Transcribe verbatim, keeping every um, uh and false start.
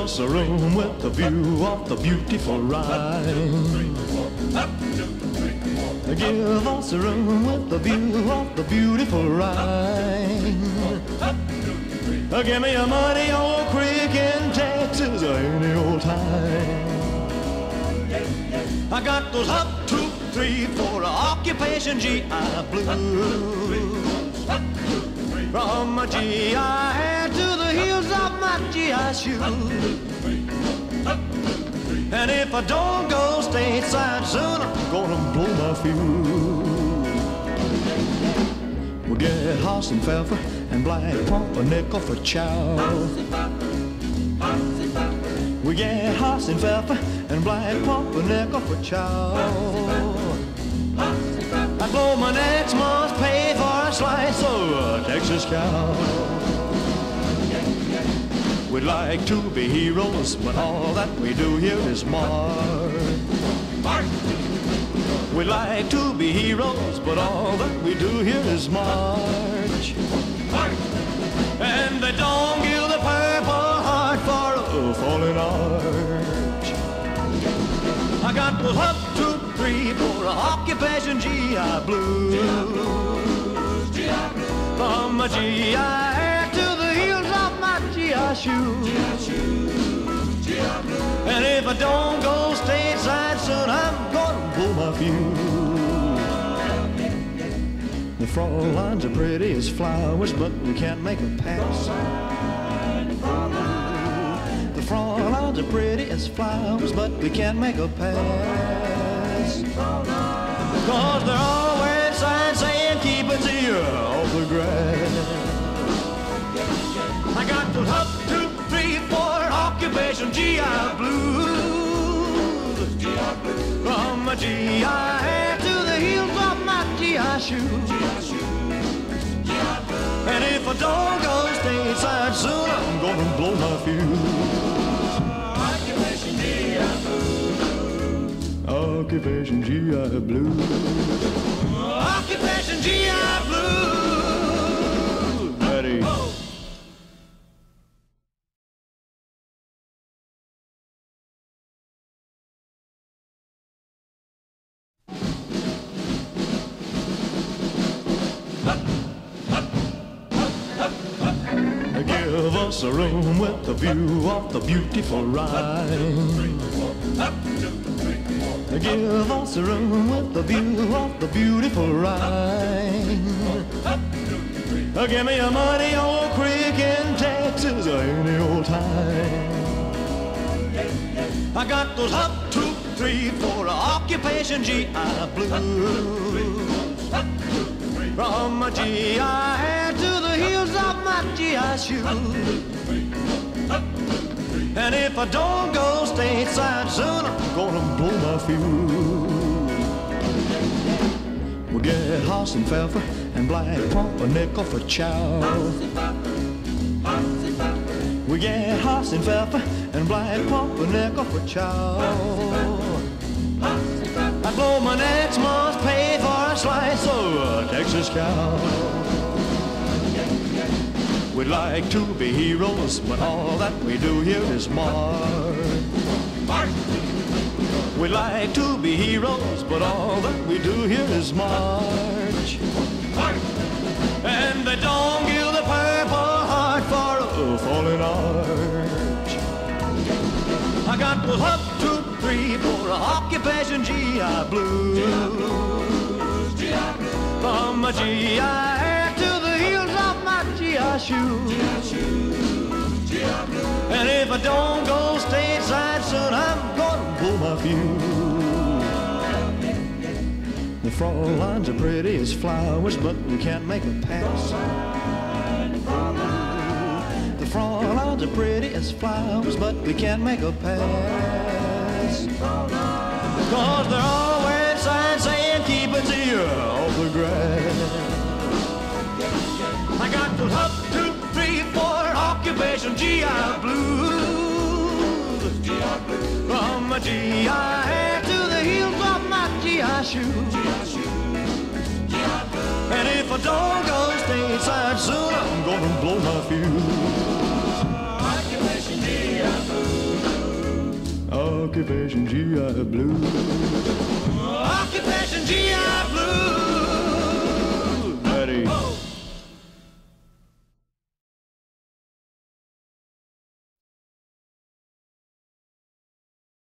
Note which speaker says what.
Speaker 1: us a room with a view of the beautiful Rhine. Give us a room with a view of the beautiful Rhine. Give me a muddy old creek in Texas any old time. I got those up, two, three, four occupation G I blues. From my G I hair to the heels of my G I shoes. And if I don't go stateside soon, I'm gonna blow my fuse. We'll get Haas and Pfeffer and Black Pumpernickel for chow. We get Haas and Pfeffer and Black Pumpernickel for chow. I blow my next month's pay for a slice of a Texas cow. We'd like to be heroes, but all that we do here is march. We'd like to be heroes, but all that we do here is march. And they don't give the Purple Heart for a fallen arch. I got the up, two, three, four occupation G I blues. From my G I hair to the heels of my G I shoes. And if I don't go stateside soon, I'm gonna pull my fuse. The Fräuleins are pretty as flowers, but we can't make a pass. The Fräuleins are pretty as flowers, but we can't make a pass. Cause they're all wearing signs saying keep it here off the grass. I got the up, two, three, four occupation G I blues. From my G I hair to the heels of my G I shoes. And if I don't go stateside soon, I'm gonna blow my fuse. Occupation G I blues. Occupation G I blues. Occupation G I blues. Ready. Give us a room with a view of the beautiful Rhine. Give us a room with a view of the beautiful Rhine. Give me a muddy old creek in Texas any old time. I got those up, two, three, four occupation G I blues. From my G I hair to the heels of my G I shoes. And if I don't go stateside soon, I'm gonna blow my fuse. We'll get Haas and Pfeffer and Black Pumpernickel for chow. We get Haas and Pfeffer and Black Pumpernickel for chow. I blow my next month's pay for a slice of a Texas cow. We'd like to be heroes, but all that we do here is march. We'd like to be heroes, but all that we do here is march. And they don't give the Purple Heart for a fallen arch. I got the up, two, three, four occupation G I blues. From my G I hair to the heels of my G I shoes. And if I don't go stateside soon, I'm gonna pull my fuse. The Fräuleins are pretty as flowers, but we can't make a pass. The Fräuleins are pretty as flowers, but we can't make a pass. Cause they're all wearing signs saying keep it here off the grass. I got the up, two, three, four occupation G I blues. From my G I hair to the heels of my G I shoes. And if I don't go stateside soon, I'm gonna blow my fuse. Occupation G I blues. Occupation G I Blue. Occupation G I